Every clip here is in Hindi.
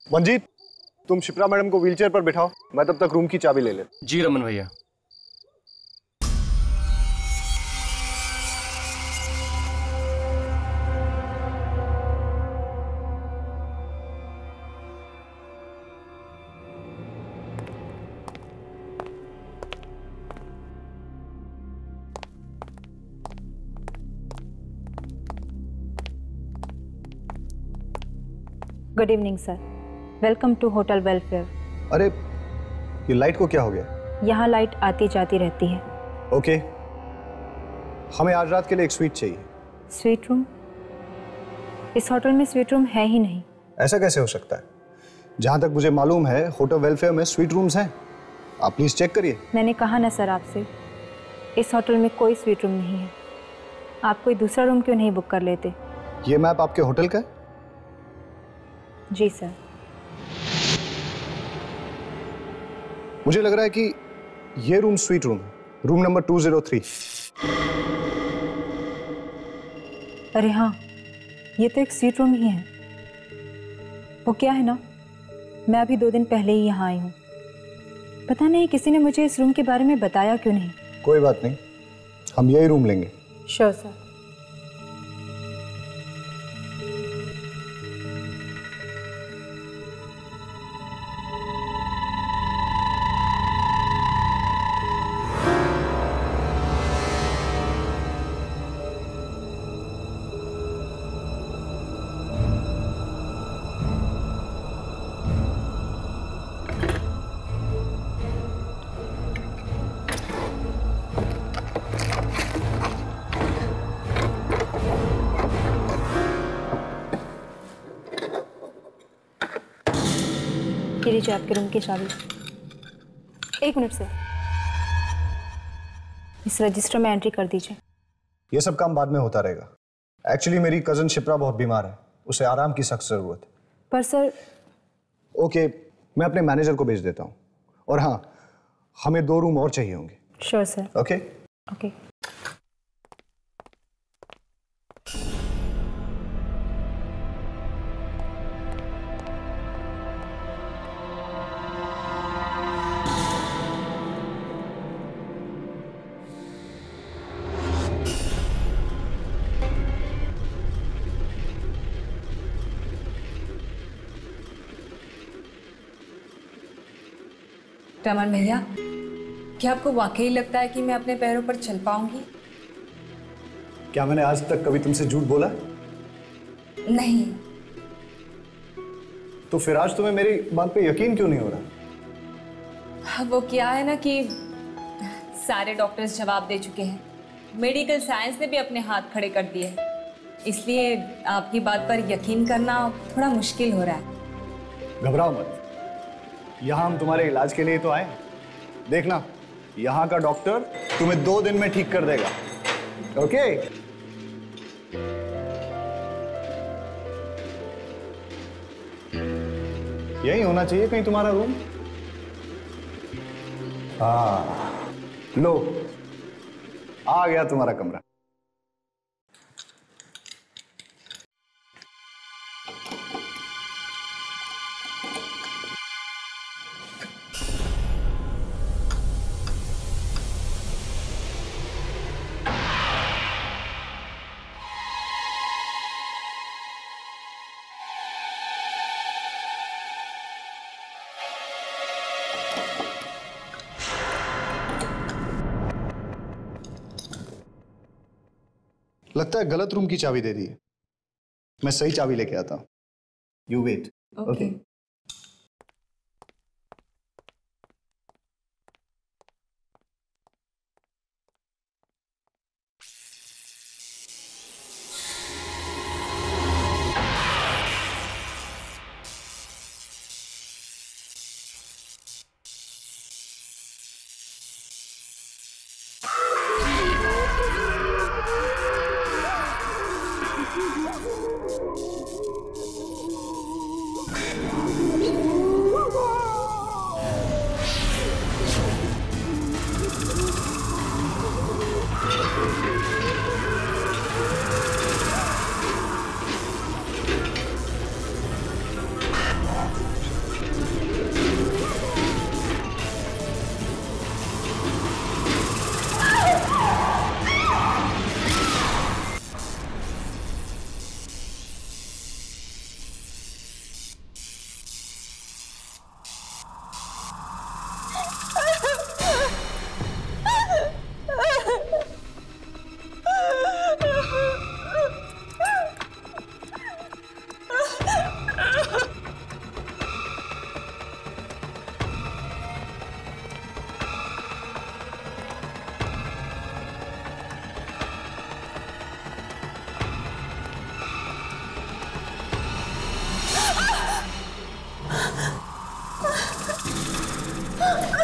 मंजीत, तुम शिप्रा मैडम को व्हीलचेयर पर बिठाओ, मैं तब तक रूम की चाबी ले ले। जी रमन भैया। Good evening sir, welcome to hotel welfare. अरे ये लाइट को क्या हो गया? यहाँ लाइट आती जाती रहती है। ओके, हमें आज रात के लिए एक स्वीट चाहिए। Suite room? इस होटल में स्वीट रूम है ही नहीं। ऐसा कैसे हो सकता है? जहाँ तक मुझे मालूम है होटल वेलफेयर में स्वीट रूम्स हैं। आप प्लीज चेक करिए। मैंने कहा ना सर आपसे, इस होटल में कोई स्वीट रूम नहीं है। आप कोई दूसरा रूम क्यों नहीं बुक कर लेते? ये मैप आपके होटल का है? जी सर। मुझे लग रहा है कि ये रूम स्वीट रूम है, रूम नंबर 203। अरे हाँ, ये तो एक स्वीट रूम ही है। वो क्या है ना, मैं अभी 2 दिन पहले ही यहाँ आई हूँ। पता नहीं किसी ने मुझे इस रूम के बारे में बताया क्यों नहीं। कोई बात नहीं, हम यही रूम लेंगे। Sure sir. लीजिए आपके रूम की चाबी। 1 मिनट सर, इस रजिस्टर में एंट्री कर दीजिए। ये सब काम बाद में होता रहेगा। एक्चुअली मेरी कजन शिप्रा बहुत बीमार है, उसे आराम की सख्त जरूरत है। पर सर। ओके, मैं अपने मैनेजर को भेज देता हूँ। और हाँ, हमें 2 रूम और चाहिए होंगे। Sure sir. Okay okay. Raman भैया, क्या आपको वाकई लगता है कि मैं अपने पैरों पर चल पाऊंगी? क्या मैंने आज तक कभी तुमसे झूठ बोला? नहीं। तो फिर आज तुम्हें मेरी बात पे यकीन क्यों नहीं हो रहा? वो क्या है ना कि सारे डॉक्टर्स जवाब दे चुके हैं, मेडिकल साइंस ने भी अपने हाथ खड़े कर दिए हैं, इसलिए आपकी बात पर यकीन करना थोड़ा मुश्किल हो रहा है। घबराओ मत, यहाँ हम तुम्हारे इलाज के लिए तो आए। देखना, यहाँ का डॉक्टर तुम्हें 2 दिन में ठीक कर देगा। ओके? यही होना चाहिए कहीं तुम्हारा रूम। हाँ, लो, आ गया तुम्हारा कमरा। लगता है गलत रूम की चाबी दे दी है। मैं सही चाबी लेके आता हूं। You wait. ओके।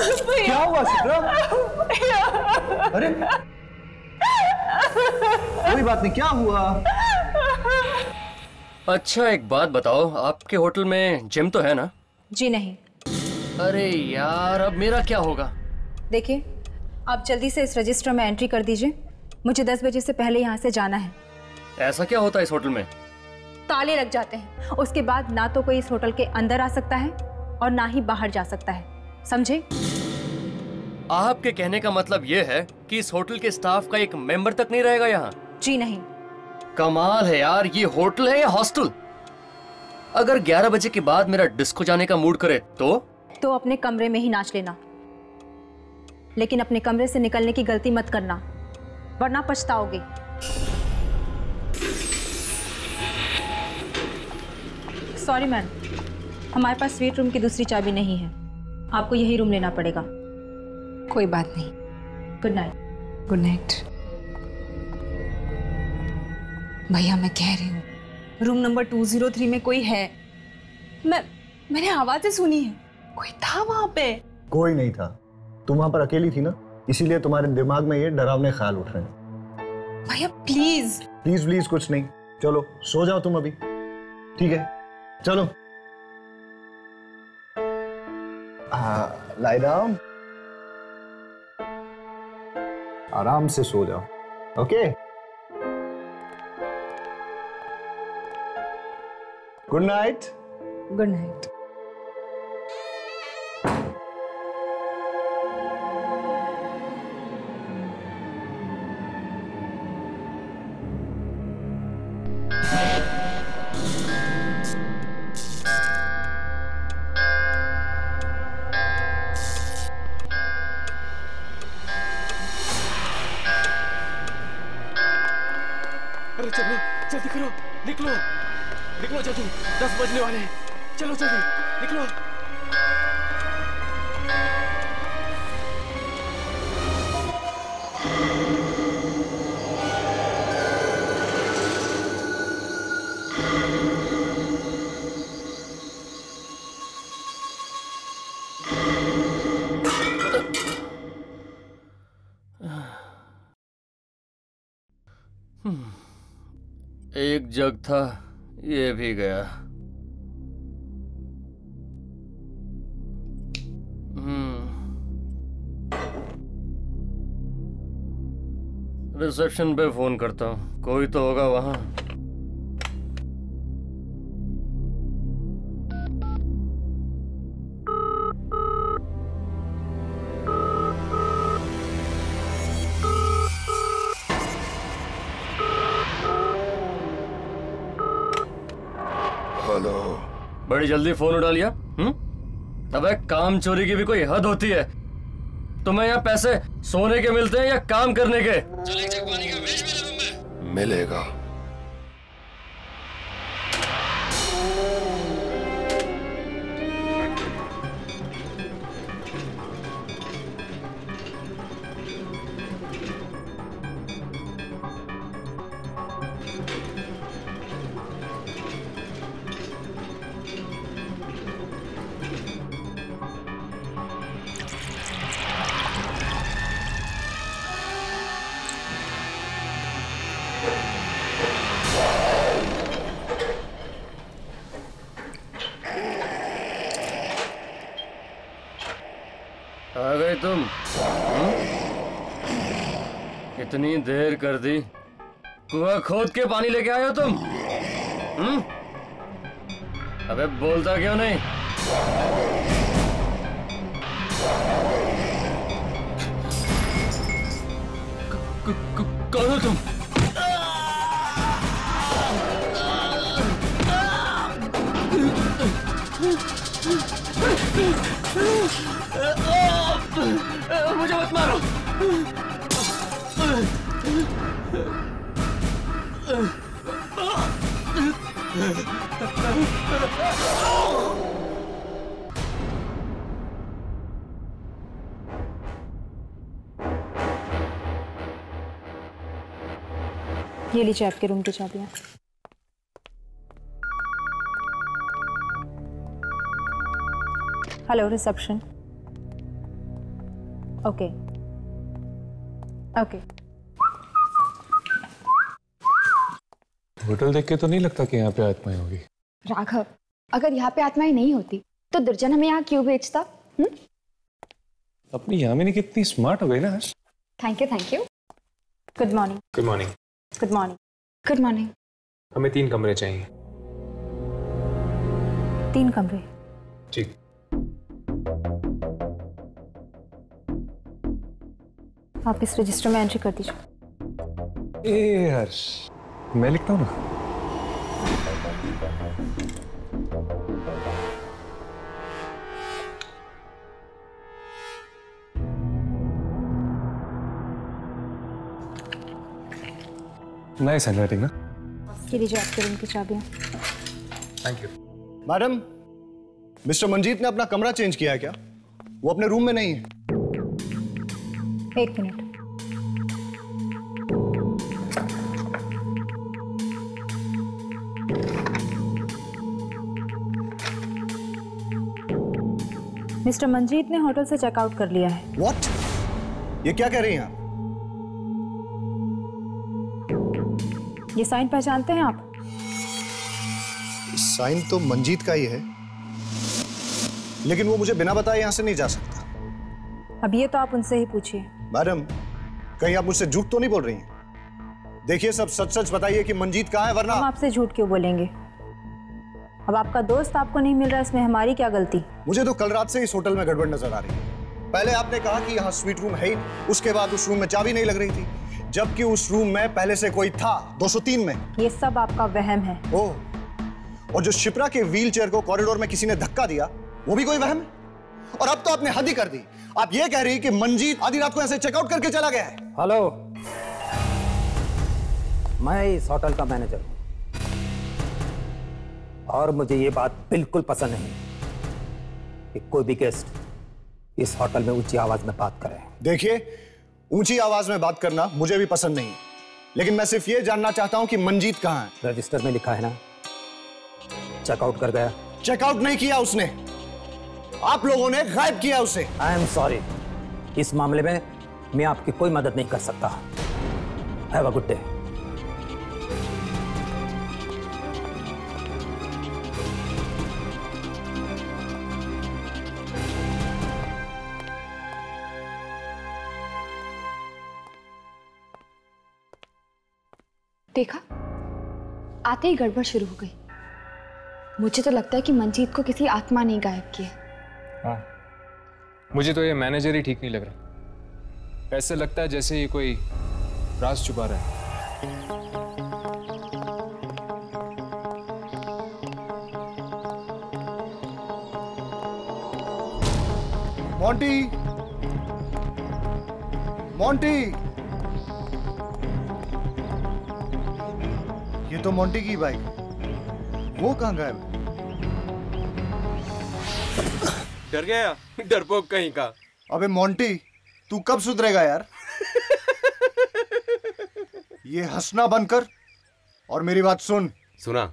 क्या हुआ शिप्रा? अरे कोई बात नहीं, क्या हुआ? अच्छा एक बात बताओ, आपके होटल में जिम तो है ना? जी नहीं। अरे यार, अब मेरा क्या होगा? देखिए, आप जल्दी से इस रजिस्टर में एंट्री कर दीजिए। मुझे 10 बजे से पहले यहाँ से जाना है। ऐसा क्या होता है इस होटल में? ताले लग जाते हैं। उसके बाद ना तो कोई इस होटल के अंदर आ सकता है और ना ही बाहर जा सकता है, समझे? आपके कहने का मतलब ये है कि इस होटल के स्टाफ का एक मेंबर तक नहीं रहेगा यहाँ? जी नहीं। कमाल है यार, ये होटल है या हॉस्टल? अगर 11 बजे के बाद मेरा डिस्को जाने का मूड करे तो अपने कमरे में ही नाच लेना, लेकिन अपने कमरे से निकलने की गलती मत करना, वरना पछताओगे। सॉरी मैम, हमारे पास स्वीट रूम की दूसरी चाबी नहीं है, आपको यही रूम लेना पड़ेगा। कोई बात नहीं। Good night. Good night. भैया मैं कह रही हूँ, रूम नंबर 203 में कोई है। मैंने आवाजें सुनी है, कोई था वहां पे। कोई नहीं था, तुम वहां पर अकेली थी ना, इसीलिए तुम्हारे दिमाग में ये डरावने ख्याल उठ रहे हैं। भैया प्लीज। प्लीज प्लीज कुछ नहीं, चलो सो जाओ तुम अभी, ठीक है? चलो lie down, आराम से सो जाओ, okay? Good night. Good night. अरे चलो जल्दी करो, निकलो निकलो जल्दी, 10 बजने वाले हैं। चलो जल्दी निकलो। एक जग था, ये भी गया। रिसेप्शन पे फोन करता हूँ, कोई तो होगा वहां। हेलो। बड़ी जल्दी फोन उठा लिया। अबे काम चोरी की भी कोई हद होती है। तुम्हें यहाँ पैसे सोने के मिलते हैं या काम करने के? चल एक जग पानी का भेज मेरे रूम में। मिलेगा। आ गए तुम? इतनी देर कर दी, कुआं खोद के पानी लेके आए हो तुम? अबे बोलता क्यों नहीं? कौन हो तुम? मुझे मत मारो। ये लीजिए आपके रूम की चाबियां। Hello reception. Okay okay. Hotel देख के तो नहीं लगता कि यहाँ पे आत्माएं होगी। राघव, अगर यहाँ पे आत्माएं नहीं होती तो दुर्जन हमें यहाँ क्यों भेजता? अपनी यामिनी कितनी स्मार्ट हो गई ना आज। Thank you. Good morning. Good morning. Good morning. Good morning. हमें 3 कमरे चाहिए। 3 कमरे? ठीक। आप इस रजिस्टर में एंट्री कर दीजिए। ए हर्ष, मैं लिखता हूँ ना। नाइस हैंडराइटिंग ना। ये लीजिए आपके रूम की चाबियां। Thank you. Madam, mister Manjeet ने अपना कमरा चेंज किया है क्या? वो अपने रूम में नहीं है। 1 मिनट। मिस्टर मंजीत ने होटल से चेकआउट कर लिया है। What? ये क्या कह रही हैं आप? ये साइन पहचानते हैं आप? साइन तो मंजीत का ही है, लेकिन वो मुझे बिना बताए यहां से नहीं जा सकता। अब ये तो आप उनसे ही पूछिए। मैडम, कहीं आप मुझसे झूठ तो नहीं बोल रही हैं? देखिए, सब सच सच बताइए कि मंजीत कहाँ है, वरना हम आपसे झूठ क्यों बोलेंगे? अब आपका दोस्त आपको नहीं मिल रहा, इसमें हमारी क्या गलती? मुझे तो कल रात से इस होटल में गड़बड़ नजर आ रही है। पहले आपने कहा कि यहाँ स्वीट रूम है ही, उसके बाद उस रूम में चाबी नहीं लग रही थी, जबकि उस रूम में पहले से कोई था 203 में। ये सब आपका वहम है। ओह, और जो शिप्रा के व्हील चेयर को कॉरिडोर में किसी ने धक्का दिया, वो भी कोई वहम है? और अब तो आपने हद ही कर दी। आप ये कह रही कि मंजीत आधी रात को ऐसे चेकआउट करके चला गया है? हेलो, मैं इस होटल का मैनेजर हूं और मुझे ये बात बिल्कुल पसंद नहीं कि कोई भी गेस्ट इस होटल में ऊंची आवाज में बात करे। देखिए, ऊंची आवाज में बात करना मुझे भी पसंद नहीं, लेकिन मैं सिर्फ ये जानना चाहता हूं कि मंजीत कहां है। रजिस्टर में लिखा है ना, चेकआउट कर गया। चेकआउट नहीं किया उसने, आप लोगों ने गायब किया उसे। आई एम सॉरी, इस मामले में मैं आपकी कोई मदद नहीं कर सकता। Have a good day. देखा, आते ही गड़बड़ शुरू हो गई। मुझे तो लगता है कि मंजीत को किसी आत्मा ने गायब किया। हाँ, मुझे तो ये मैनेजर ही ठीक नहीं लग रहा। ऐसे लगता है जैसे ये कोई राज छुपा रहा है। मोंटी, मोंटी, ये तो मोंटी की बाइक, वो कहाँ गायब? डर गया, डरपोक कहीं का। अबे मोंटी, तू कब सुधरेगा यार? ये हंसना बंद कर और मेरी बात सुन। सुना।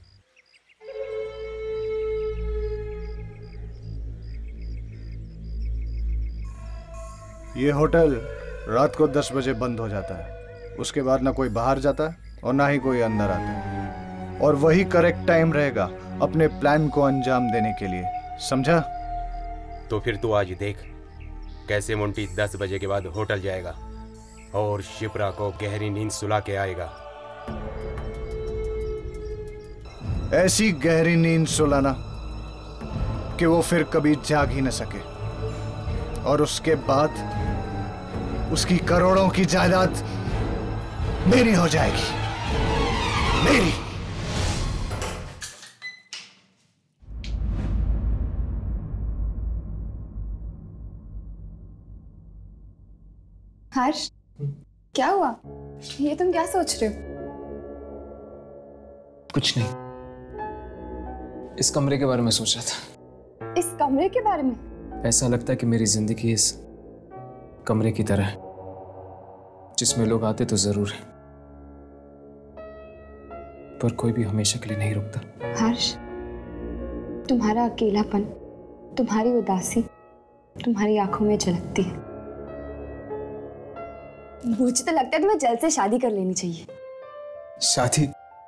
ये होटल रात को 10 बजे बंद हो जाता है, उसके बाद ना कोई बाहर जाता है और ना ही कोई अंदर आता है, और वही करेक्ट टाइम रहेगा अपने प्लान को अंजाम देने के लिए, समझा? तो फिर तू आज देख कैसे मोंटी 10 बजे के बाद होटल जाएगा और शिप्रा को गहरी नींद सुला के आएगा। ऐसी गहरी नींद सुलाना कि वो फिर कभी जाग ही न सके, और उसके बाद उसकी करोड़ों की जायदाद मेरी हो जाएगी, मेरी। हर्ष, क्या हुआ? ये तुम क्या सोच रहे हो? कुछ नहीं, इस कमरे के बारे में सोच रहा था। इस कमरे के बारे में? ऐसा लगता है कि मेरी जिंदगी इस कमरे की तरह है, जिसमें लोग आते तो जरूर है, पर कोई भी हमेशा के लिए नहीं रुकता। हर्ष, तुम्हारा अकेलापन, तुम्हारी उदासी तुम्हारी आंखों में झलकती है। मुझे तो लगता है तुम्हें जल्द से शादी कर लेनी चाहिए। शादी?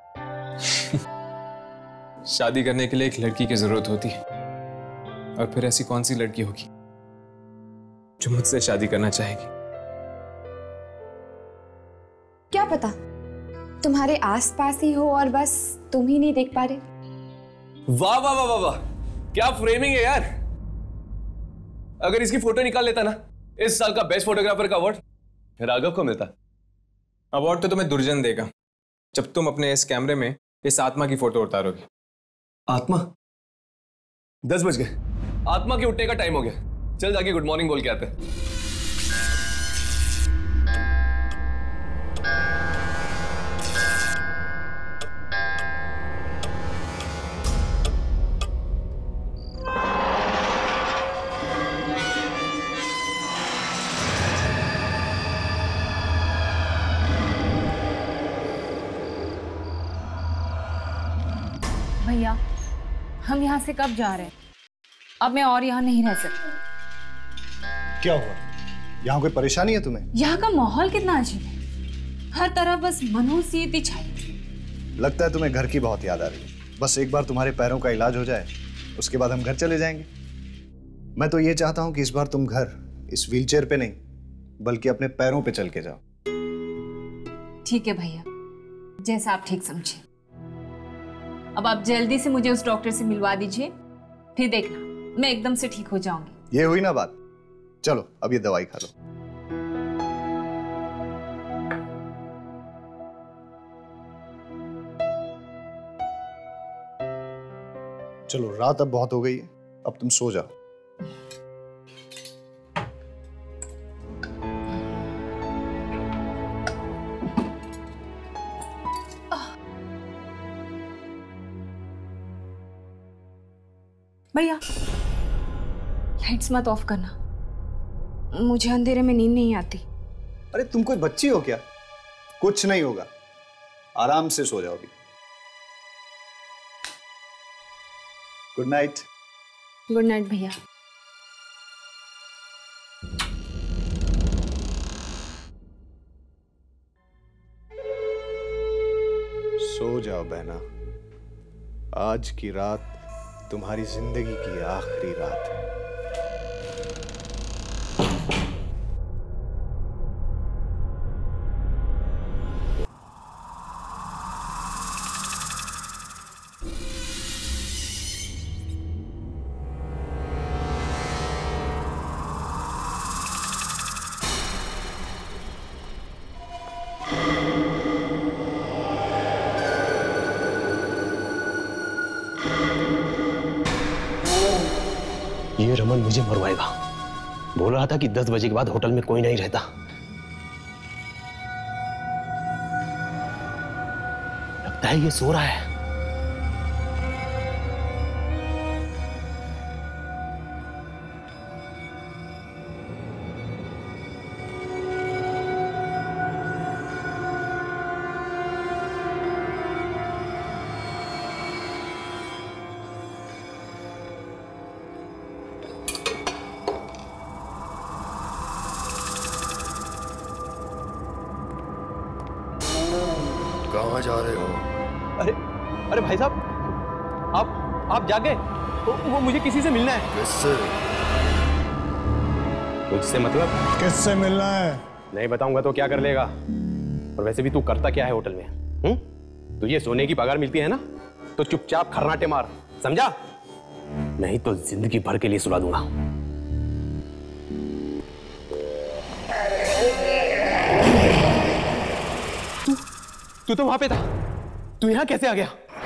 शादी करने के लिए एक लड़की की जरूरत होती है, और फिर ऐसी कौन सी लड़की होगी जो मुझसे शादी करना चाहेगी? क्या पता तुम्हारे आसपास ही हो और बस तुम ही नहीं देख पा रहे। वाह वाह वाह वाह वाह, क्या फ्रेमिंग है यार। अगर इसकी फोटो निकाल लेता ना, इस साल का बेस्ट फोटोग्राफर का अवार्ड राघव को मिलता। अवार्ड तो तुम्हें दुर्जन देगा जब तुम अपने इस कैमरे में इस आत्मा की फोटो उतारोगे। आत्मा? 10 बज गए, आत्मा के उठने का टाइम हो गया। चल जाके गुड मॉर्निंग बोल के आते हैं। भैया, हम यहाँ से कब जा रहे हैं? अब मैं और यहाँ नहीं रह सकती। क्या हुआ? यहाँ कोई परेशानी है तुम्हें? यहाँ का माहौल कितना अजीब है, हर तरफ बस मनहूसियत छाई। लगता है तुम्हें घर की बहुत याद आ रही है। बस एक बार तुम्हारे पैरों का इलाज हो जाए, उसके बाद हम घर चले जाएंगे। मैं तो ये चाहता हूँ कि इस बार तुम घर इस व्हीलचेयर पे नहीं, बल्कि अपने पैरों पे चल के जाओ। ठीक है भैया, जैसा आप ठीक समझे। अब आप जल्दी से मुझे उस डॉक्टर से मिलवा दीजिए, फिर देखना मैं एकदम से ठीक हो जाऊंगी। ये हुई ना बात। चलो अब ये दवाई खा लो। चलो, रात अब बहुत हो गई है, अब तुम सो जाओ। भैया, लाइट्स मत ऑफ करना, मुझे अंधेरे में नींद नहीं आती। अरे तुम कोई बच्ची हो क्या? कुछ नहीं होगा, आराम से सो जाओ अभी। Good night. गुड नाइट भैया। सो जाओ बहना, आज की रात तुम्हारी जिंदगी की आखिरी रात है। ये रमन मुझे मरवाएगा। बोल रहा था कि 10 बजे के बाद होटल में कोई नहीं रहता। लगता है ये सो रहा है। कहाँ जा रहे हो? अरे भाई साहब, आप जागे? वो मुझे किसी से मिलना है। किससे? मुझसे मतलब? किससे मिलना है? नहीं बताऊंगा तो क्या कर लेगा? और वैसे भी तू करता क्या है होटल में? तुझे सोने की पगार मिलती है ना, तो चुपचाप खर्राटे मार, समझा? नहीं तो जिंदगी भर के लिए सुला दूंगा। तू तो वहां पे था, तू यहां कैसे आ गया?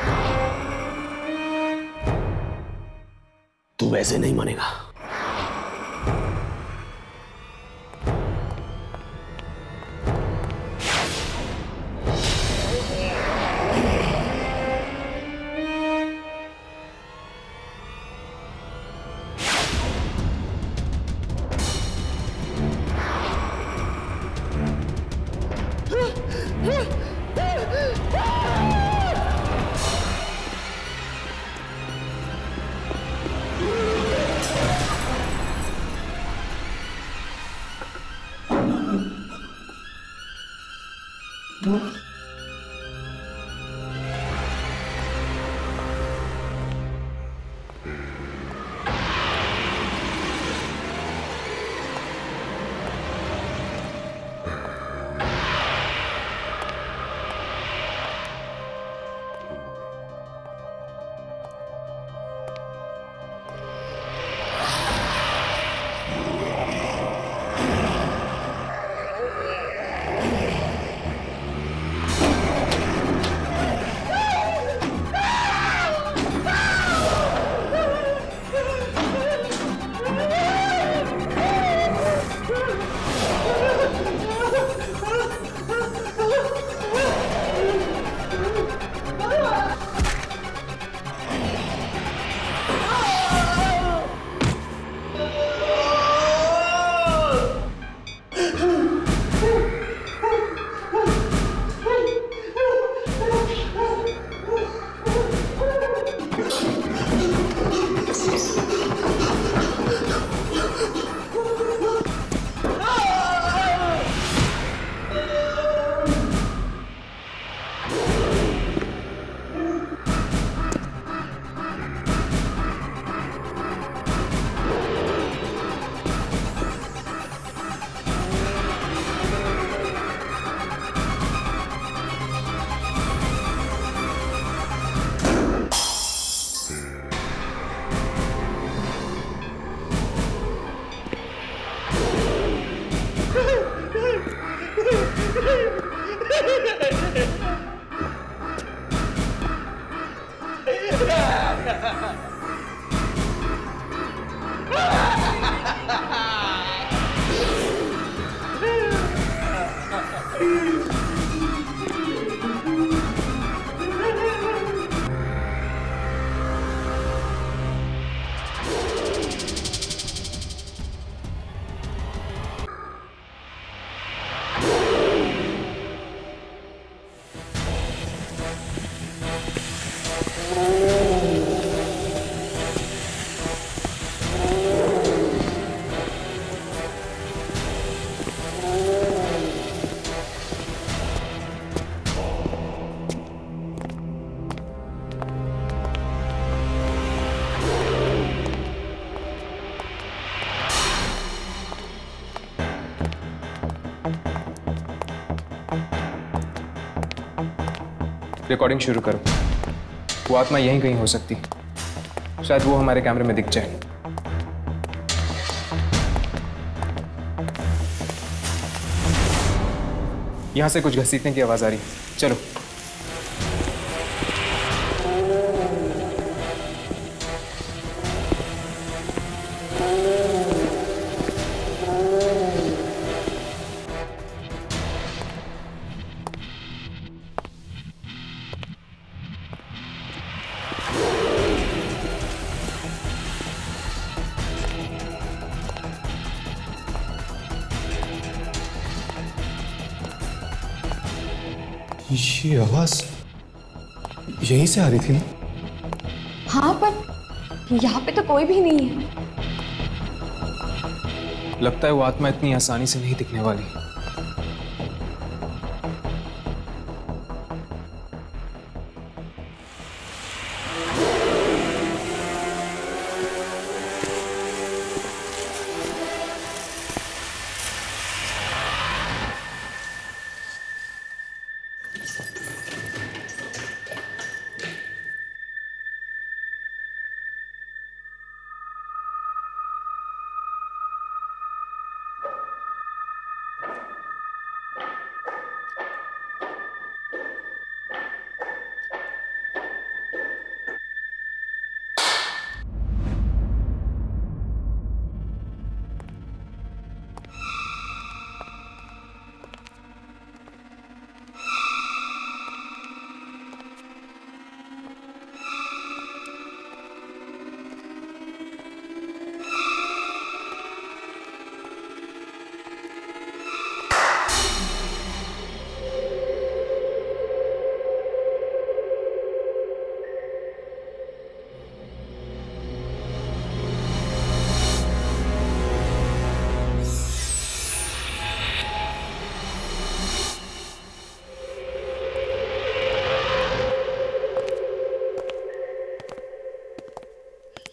तू वैसे नहीं मानेगा। रिकॉर्डिंग शुरू करो। वो आत्मा यहीं कहीं हो सकती, शायद वो हमारे कैमरे में दिख जाए। यहां से कुछ घसीटने की आवाज आ रही है, चलो। ये आवाज यहीं से आ रही थी ना? हाँ, पर यहाँ पे तो कोई भी नहीं है। लगता है वो आत्मा इतनी आसानी से नहीं दिखने वाली।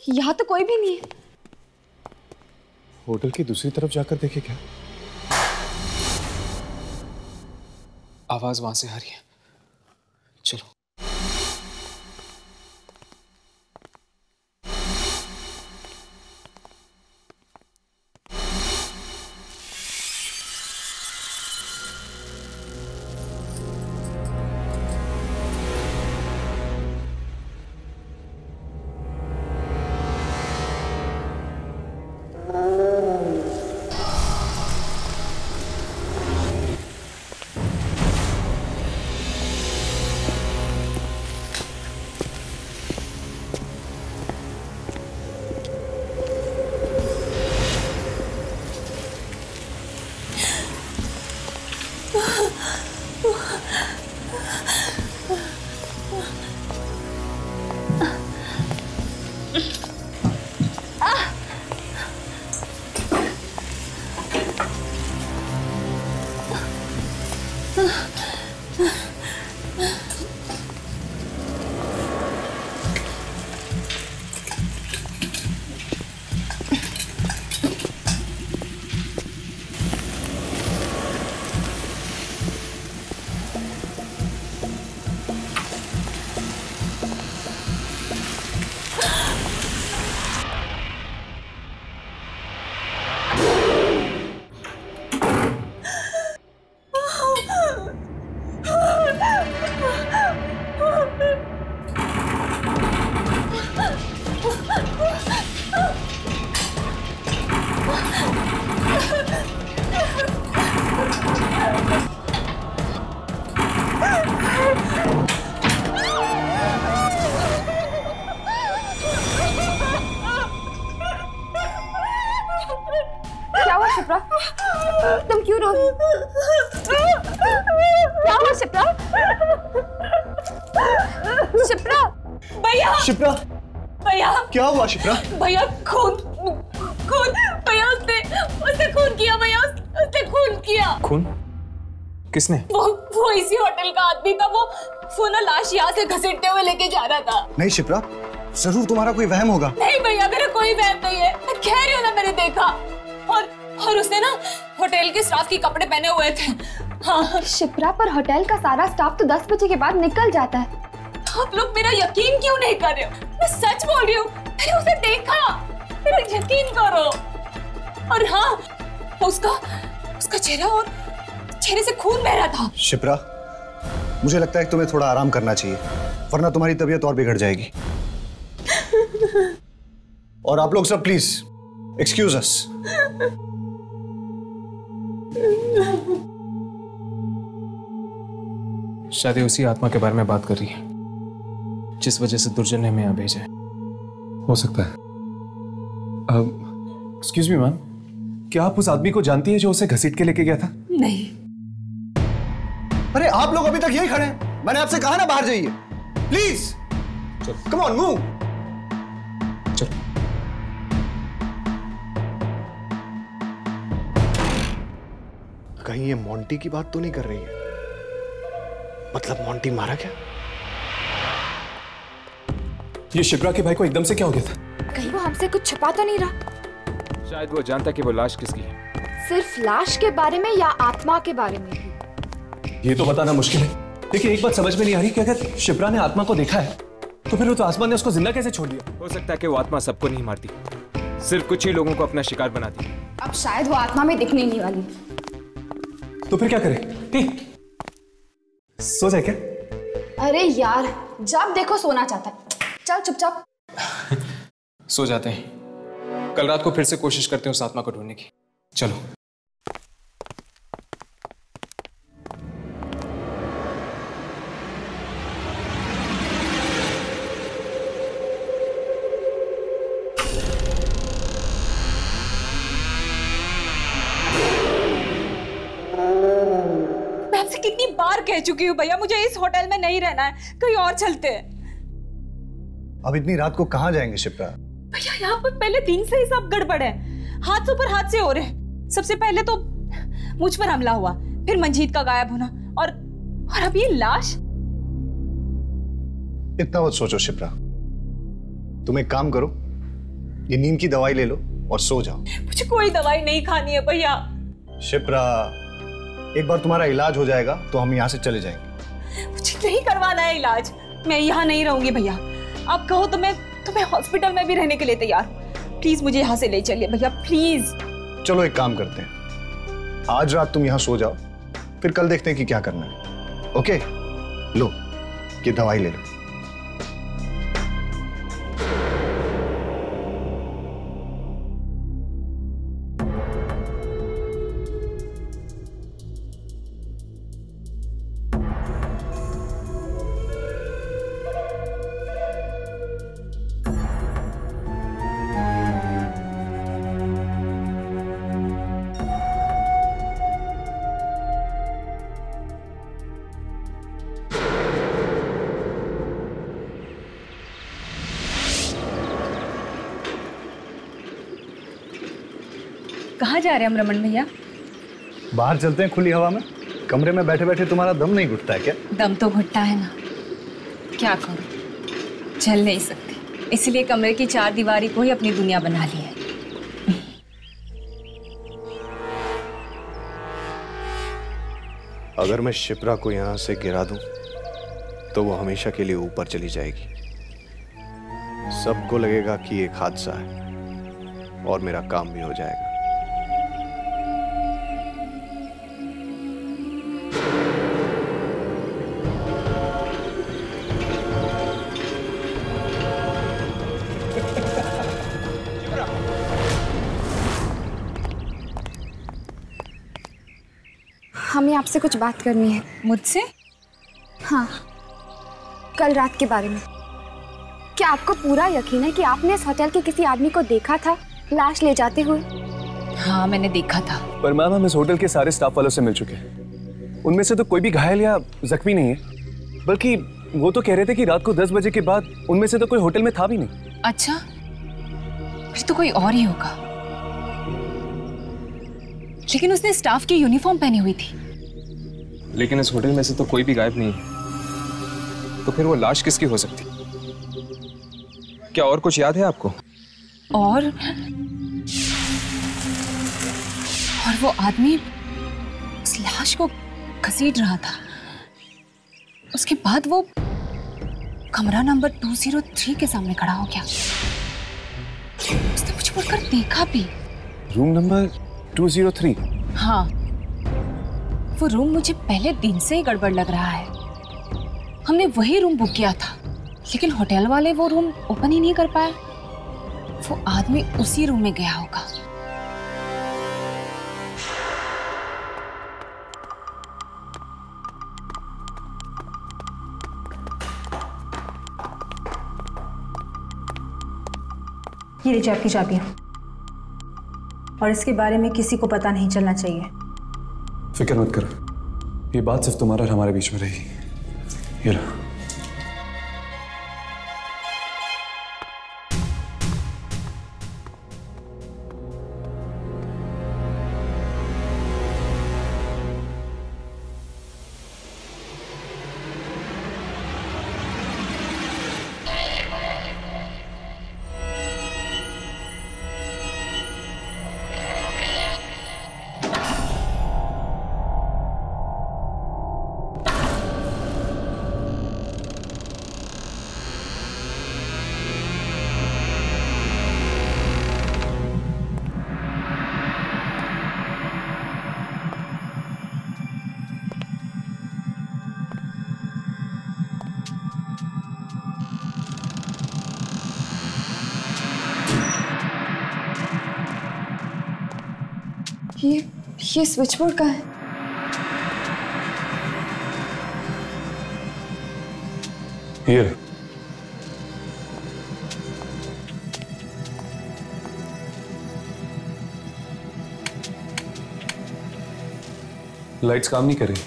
यहाँ तो कोई भी नहीं है। होटल की दूसरी तरफ जाकर देखे क्या? आवाज वहां से आ रही है। चलो। शिप्रा, तुम क्यों रो रही हो? क्या हुआ शिप्रा? शिप्रा, भैया। शिप्रा, भैया क्या हुआ शिप्रा? भैया खून भैया उसने खून किया भैया, उसने खून किया। खून? किसने? वो इसी होटल का आदमी था। वो ना लाश यहाँ से घसीटते हुए लेके जा रहा था। नहीं शिप्रा, जरूर तुम्हारा कोई वहम होगा। नहीं भैया, मेरा कोई वहम नहीं है, मैं कह रही हूँ ना, मैंने देखा। और उसने ना होटल के स्टाफ के कपड़े पहने हुए थे। हाँ शिप्रा, पर होटल का सारा स्टाफ तो 10 बजे के बाद निकल जाता है। आप लोग मेरा यकीन क्यों नहीं कर रहे हो? मैं सच बोल रही हूँ, मैंने उसे देखा, मेरा यकीन करो। और हाँ, उसका चेहरा और चेहरे से खून बह रहा था। शिप्रा, मुझे लगता है कि तुम्हें थोड़ा आराम करना चाहिए, वरना तुम्हारी तबीयत और बिगड़ जाएगी। और आप लोग सब प्लीज एक्सक्यूज अस। शायद उसी आत्मा के बारे में बात कर रही है जिस वजह से दुर्जन ने हमें यहाँ भेजा है। हो सकता है। एक्सक्यूज मी मैम, क्या आप उस आदमी को जानती है जो उसे घसीट के लेके गया था? नहीं। अरे आप लोग अभी तक यही खड़े हैं, मैंने आपसे कहा ना बाहर जाइए। Please come on, move. चलो। कहीं ये मोंटी की बात तो नहीं कर रही है? मतलब मोंटी मारा क्या? ये शिप्रा के भाई को एकदम से क्या हो गया था? कहीं वो हमसे कुछ छुपा तो नहीं रहा? शायद वो जानता कि वो लाश किसकी है। सिर्फ लाश के बारे में या आत्मा के बारे में भी? ये तो बताना मुश्किल है। देखिए, एक बात समझ में नहीं आ रही कि अगर शिप्रा ने आत्मा को देखा है तो फिर वो तो आसमान ने उसको जिंदा कैसे छोड़ दिया? हो सकता है कि वो आत्मा सबको नहीं मारती, सिर्फ कुछ ही लोगों को अपना शिकार बनाती। अब शायद वो आत्मा में दिखने नहीं वाली। तो फिर क्या करें? सो जाए क्या? अरे यार, जब देखो सोना चाहता है। चल चुपचाप सो जाते हैं। कल रात को फिर से कोशिश करते हैं उस आत्मा को ढूंढने की। चलो। मैं आपसे कितनी बार कह चुकी हूँ भैया, मुझे इस होटल में नहीं रहना है, कहीं और चलते हैं। अब इतनी रात को कहाँ जाएंगे शिप्रा? भैया यहाँ पर पहले दिन से ही सब गड़बड़ है, हाथ ऊपर हाथ से हो रहे। सबसे पहले तो मुझ पर हमला हुआ, फिर मंजीत का गायब होना, और अब ये लाश। इतना मत सोचो शिप्रा, तुम एक काम करो, ये नींद की दवाई ले लो और सो जाओ। मुझे कोई दवाई नहीं खानी है भैया। शिप्रा, एक बार तुम्हारा इलाज हो जाएगा तो हम यहाँ से चले जाएंगे। मुझे नहीं करवाना है इलाज, मैं यहाँ नहीं रहूंगी भैया। आप कहो तो मैं हॉस्पिटल में भी रहने के लिए तैयार हूँ। प्लीज मुझे यहाँ से ले चलिए भैया, प्लीज। चलो एक काम करते हैं, आज रात तुम यहाँ सो जाओ, फिर कल देखते हैं कि क्या करना है। ओके, लो ये दवाई ले लो। कहाँ जा रहे हैं हम रमन भैया? बाहर चलते हैं खुली हवा में। कमरे में बैठे बैठे तुम्हारा दम नहीं घुटता है क्या? दम तो घुटता है ना, क्या करूं, चल नहीं सकती, इसलिए कमरे की चार दीवारी को ही अपनी दुनिया बना ली है। अगर मैं शिप्रा को यहाँ से गिरा दूं तो वो हमेशा के लिए ऊपर चली जाएगी। सबको लगेगा कि एक हादसा है और मेरा काम भी हो जाएगा। हमें आपसे कुछ बात करनी है। मुझसे? हाँ, कल रात के बारे में। क्या आपको पूरा यकीन है कि आपने इस होटल के किसी आदमी को देखा था लाश ले जाते हुए? हाँ, मैंने देखा था। पर मैम, हम इस होटल के सारे स्टाफ वालों से मिल चुके हैं। उनमें से तो कोई भी घायल या जख्मी नहीं है, बल्कि वो तो कह रहे थे कि रात को 10 बजे के बाद उनमें से तो कोई होटल में था भी नहीं। अच्छा, फिर तो कोई और ही होगा। लेकिन उसने स्टाफ की यूनिफॉर्म पहनी हुई थी। लेकिन इस होटल में से तो कोई भी गायब नहीं है, तो फिर वो लाश किसकी हो सकती? क्या और कुछ याद है आपको? और वो आदमी उस लाश को घसीट रहा था। उसके बाद वो कमरा नंबर 203 के सामने खड़ा हो गया। उसने मुझे मुड़कर देखा भी। Room number 203? हाँ, वो रूम मुझे पहले दिन से ही गड़बड़ लग रहा है। हमने वही रूम बुक किया था, लेकिन होटल वाले वो रूम ओपन ही नहीं कर पाए। वो आदमी उसी रूम में गया होगा। ये लीजिए आपकी चाबियां, और इसके बारे में किसी को पता नहीं चलना चाहिए। फिक्र मत करो, ये बात सिर्फ तुम्हारा और हमारे बीच में रहेगी। ये लो। ये स्विच बोर्ड का है। ये लाइट्स काम नहीं कर रही।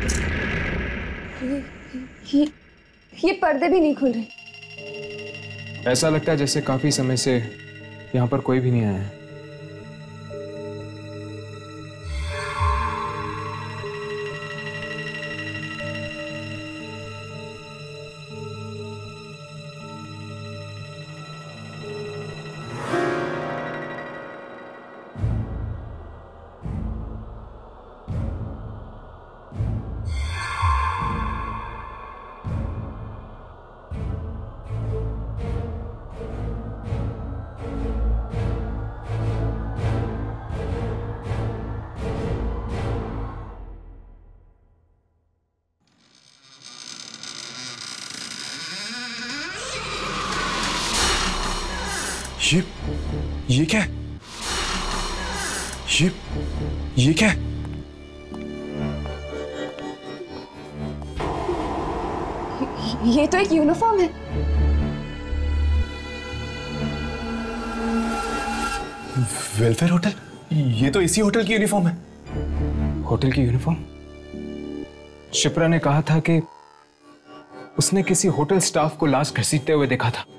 ये पर्दे भी नहीं खुल रहे। ऐसा लगता है जैसे काफी समय से यहाँ पर कोई भी नहीं आया है। ये क्या? ये क्या? ये तो एक यूनिफॉर्म है। Welfare hotel? ये तो इसी होटल की यूनिफॉर्म है। होटल की यूनिफॉर्म? शिप्रा ने कहा था कि उसने किसी होटल स्टाफ को लाश घसीटते हुए देखा था।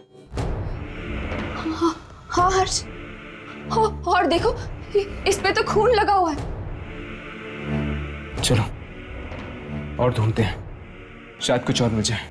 हाँ हर्ष, और देखो इस पे तो खून लगा हुआ है। चलो और ढूंढते हैं, शायद कुछ और मिल जाए।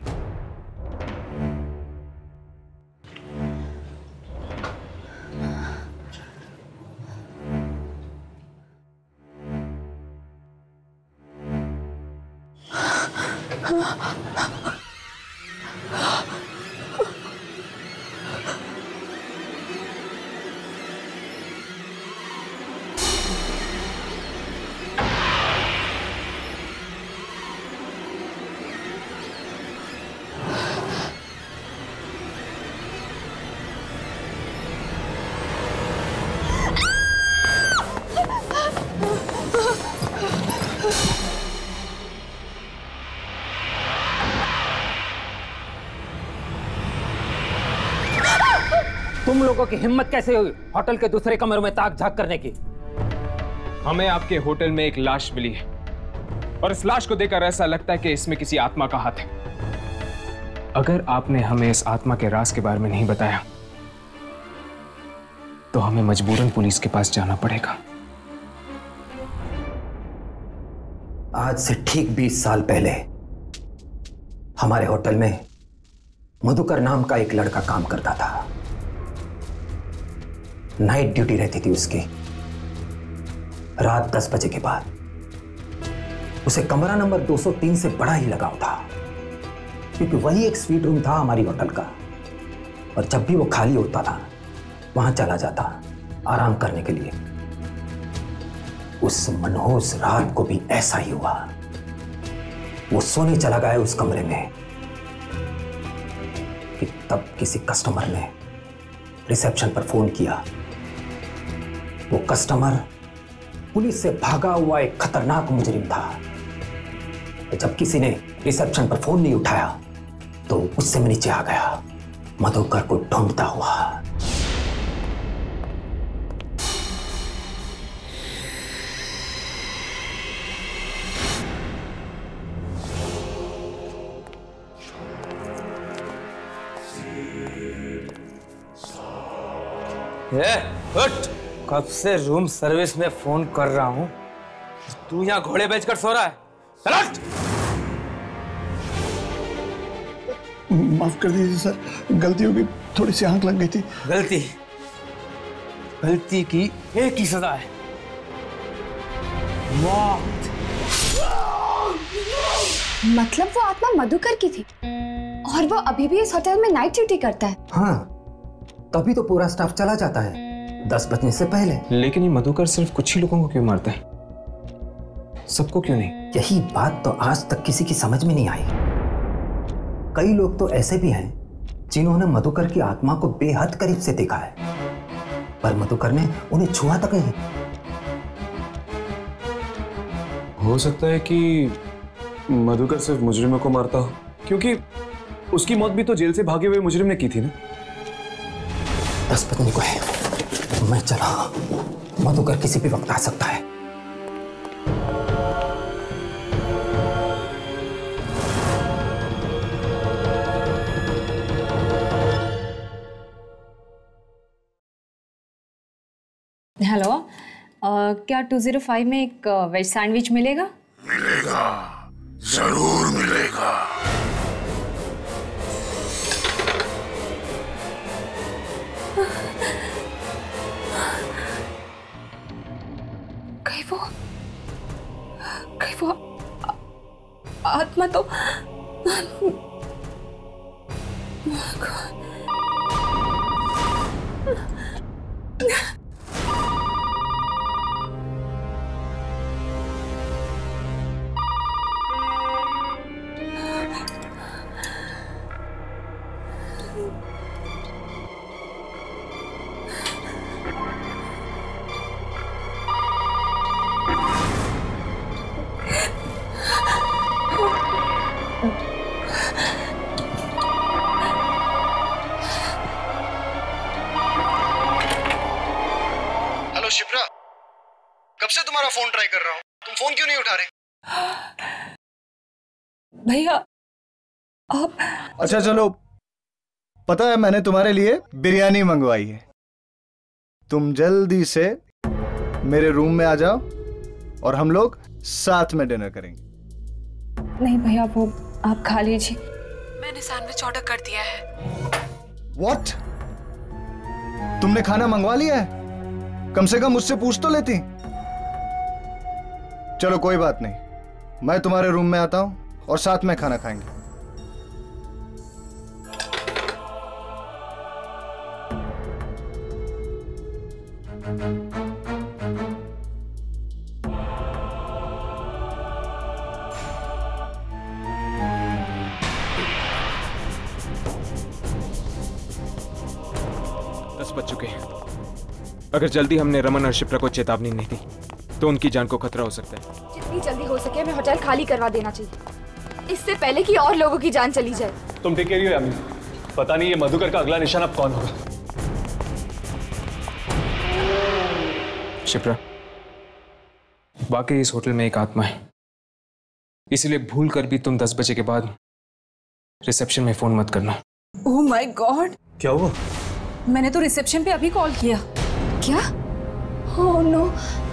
तुम लोगों की हिम्मत कैसे हुई होटल के दूसरे कमरे में ताक झांक करने की? हमें आपके होटल में एक लाश मिली है और इस लाश को देखकर ऐसा लगता है कि इसमें किसी आत्मा का हाथ है। अगर आपने हमें इस आत्मा के राज के बारे में नहीं बताया तो हमें मजबूरन पुलिस के पास जाना पड़ेगा। आज से ठीक 20 साल पहले हमारे होटल में मधुकर नाम का एक लड़का काम करता था। नाइट ड्यूटी रहती थी उसकी। रात 10 बजे के बाद उसे कमरा नंबर 203 से बड़ा ही लगाव था, क्योंकि वही एक स्वीट रूम था हमारी होटल का, और जब भी वो खाली होता था वहां चला जाता आराम करने के लिए। उस मनहूस रात को भी ऐसा ही हुआ। वो सोने चला गया उस कमरे में कि तब किसी कस्टमर ने रिसेप्शन पर फोन किया। वो कस्टमर पुलिस से भागा हुआ एक खतरनाक मुजरिम था। जब किसी ने रिसेप्शन पर फोन नहीं उठाया तो उससे मैं नीचे आ गया, मधुकर को ढूंढता हुआ। हट! कब से रूम सर्विस में फोन कर रहा हूं, तू यहां घोड़े बेचकर सो रहा है। चल! माफ कर दीजिए सर, गलती हो गई, थोड़ी सी आंख लग गई थी। गलती की एक ही सजा है, मौत। मतलब वो आत्मा मधुकर की थी और वो अभी भी इस होटल में नाइट ड्यूटी करता है। हाँ, तभी तो पूरा स्टाफ चला जाता है 10 बजने से पहले। लेकिन ये मधुकर सिर्फ कुछ ही लोगों को क्यों मारता है, सबको क्यों नहीं? यही बात तो आज तक किसी की समझ में नहीं आई। कई लोग तो ऐसे भी हैं जिन्होंने मधुकर की आत्मा को बेहद करीब से देखा है, पर मधुकर ने उन्हें छुआ तक नहीं। हो सकता है कि मधुकर सिर्फ मुजरिमों को मारता हो, क्योंकि उसकी मौत भी तो जेल से भागे हुए मुजरिम ने की थी ना। 10 बजने को है, मैं चला। मधुकर किसी भी वक्त आ सकता है। हेलो, क्या 205 में एक वेज सैंडविच मिलेगा? मिलेगा, जरूर मिलेगा। कहीं वो आत्मा तो शिप्रा, कब से तुम्हारा फोन ट्राई कर रहा हूँ, तुम फोन क्यों नहीं उठा रहे? भैया आप... अच्छा चलो, पता है मैंने तुम्हारे लिए बिरयानी मंगवाई है। तुम जल्दी से मेरे रूम में आ जाओ और हम लोग साथ में डिनर करेंगे। नहीं भैया, वो आप खा लीजिए। मैंने सैंडविच ऑर्डर कर दिया है। What? तुमने खाना मंगवा लिया है? कम से कम मुझसे पूछ तो लेती। चलो कोई बात नहीं, मैं तुम्हारे रूम में आता हूं और साथ में खाना खाएंगे। बज चुके हैं। अगर जल्दी हमने रमन और शिप्रा को चेतावनी नहीं दी तो उनकी जान को खतरा हो सकता है। जितनी जल्दी हो सके हमें होटल खाली करवा देना चाहिए, इससे पहले कि और लोगों की जान चली जाए। तुम ठीक कह रही हो यामी, पता नहीं ये मधुकर का अगला निशान अब कौन होगा। शिप्रा, वाकई इस होटल में एक आत्मा है, इसीलिए भूल कर भी तुम 10 बजे के बाद रिसेप्शन में फोन मत करना। ओह माय गॉड, क्या हुआ? मैंने तो रिसेप्शन पे अभी कॉल किया। क्या? Oh no.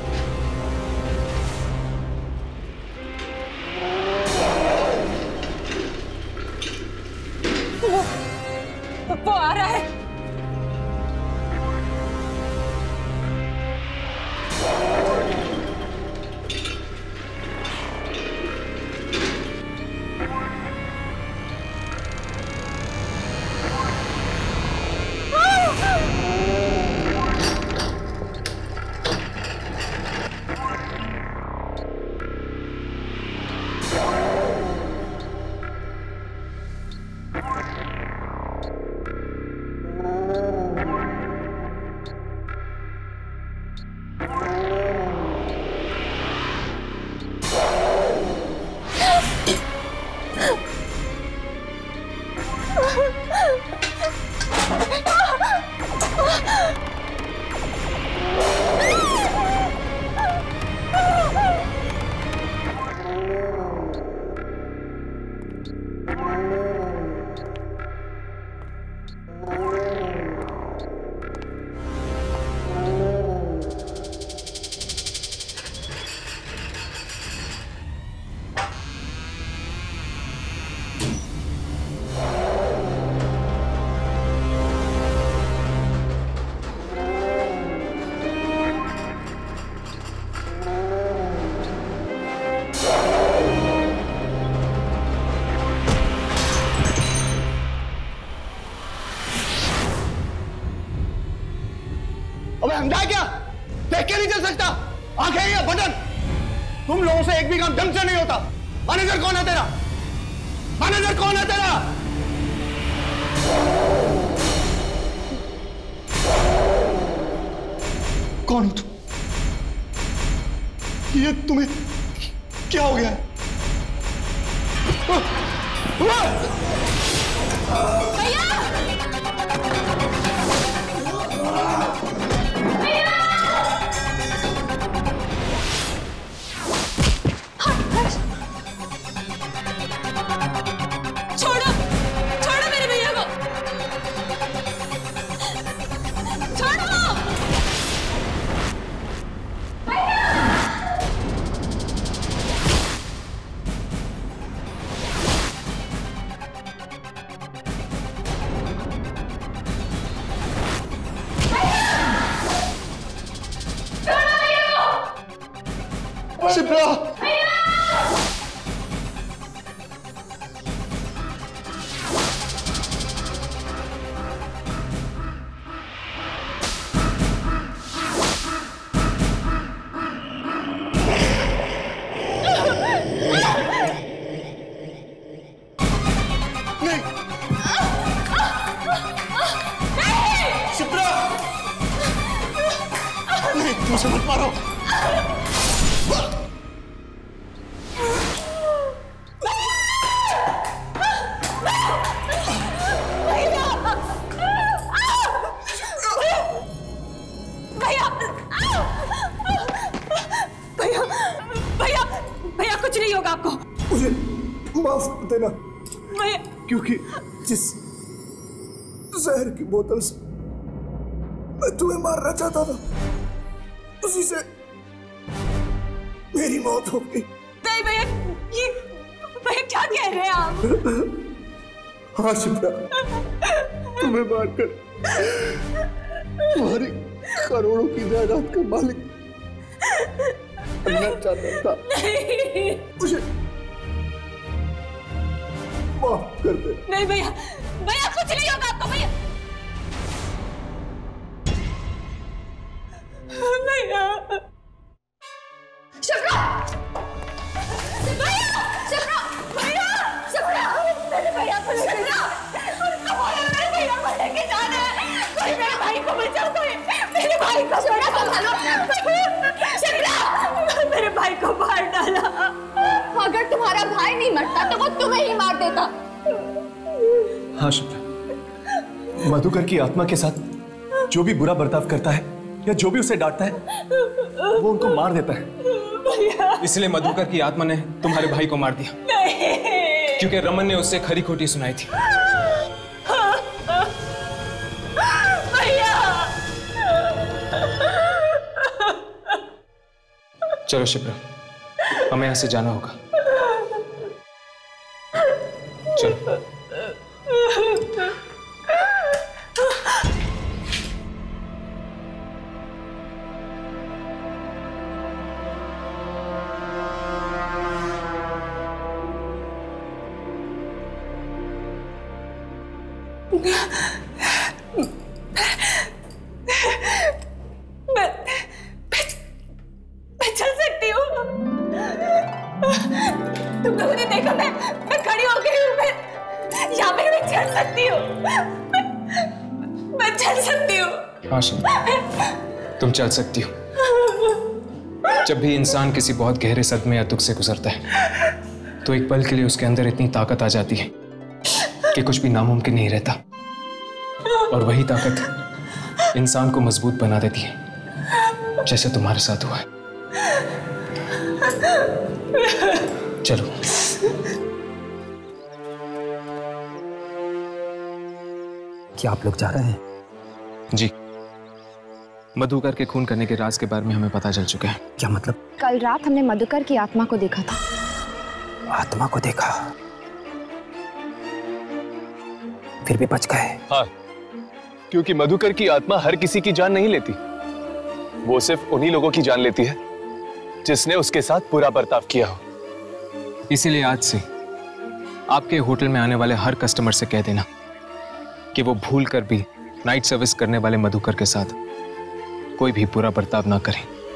वो आ रहा है। अंधा क्या? देख के नहीं चल सकता? आंखें या बटन? तुम लोगों से एक भी काम ढंग से नहीं होता। मैनेजर कौन है तेरा? मैनेजर कौन है तेरा? कौन हो तुम? ये तुम्हें क्या हो गया है? शिप्रा! मुझे मत मारो। भैया कुछ नहीं होगा आपको। मुझे माफ कर देना भैया, क्योंकि जिस जहर की बोतल से मैं तुम्हें मारना चाहता था उसी से मेरी मौत हो गई। नहीं भैया, ये भैया क्या कह रहे हैं आप? हाँ शिप्रा, तुम्हें मारकर तुम्हारी करोड़ों की जायदाद का मालिक बनना चाहता था। मुझे माफ कर दे। नहीं भैया, भैया कुछ नहीं होगा आपको। भैया भैया शिप्रा, भैया शिप्रा, भैया शिप्रा, मेरे भैया को लेके जा। मेरे भैया को लेके जाना है। कोई मेरे भाई को बचाओ, कोई मेरे भाई को संभालो। शिप्रा, मेरे भाई को मार डाला। अगर तुम्हारा भाई नहीं मरता तो वो तुम्हें ही मार देता। हाँ शिप्रा, मधुकर की आत्मा के साथ जो भी बुरा बर्ताव करता है या जो भी उसे डांटता है वो उनको मार देता है। इसलिए मधुकर की आत्मा ने तुम्हारे भाई को मार दिया। नहीं। क्योंकि रमन ने उससे खरी खोटी सुनाई थी। भैया चलो शिप्रा, हमें यहाँ से जाना होगा। चलो। मैं चल सकती हूँ। तुम लोगों ने देखा मैं खड़ी हो गई हूँ। मैं यहाँ पे मैं चल सकती हूँ। मैं चल सकती हूँ। हाँ शिप्रा, तुम चल सकती हो। जब भी इंसान किसी बहुत गहरे सदमे या दुख से गुजरता है तो एक पल के लिए उसके अंदर इतनी ताकत आ जाती है कि कुछ भी नामुमकिन नहीं रहता। और वही ताकत इंसान को मजबूत बना देती है, जैसे तुम्हारे साथ हुआ है। चलो। क्या आप लोग जा रहे हैं? जी, मधुकर के खून करने के राज के बारे में हमें पता चल चुका है। क्या मतलब? कल रात हमने मधुकर की आत्मा को देखा था। आत्मा को देखा? फिर भी बच गए? हाँ, क्योंकि मधुकर की आत्मा हर किसी की जान नहीं लेती। वो सिर्फ उन्हीं लोगों की जान लेती है जिसने उसके साथ बुरा बर्ताव किया हो। इसीलिए आज से आपके होटल में आने वाले हर कस्टमर से कह देना कि वो भूल कर भी नाइट सर्विस करने वाले मधुकर के साथ कोई भी बुरा बर्ताव ना करें।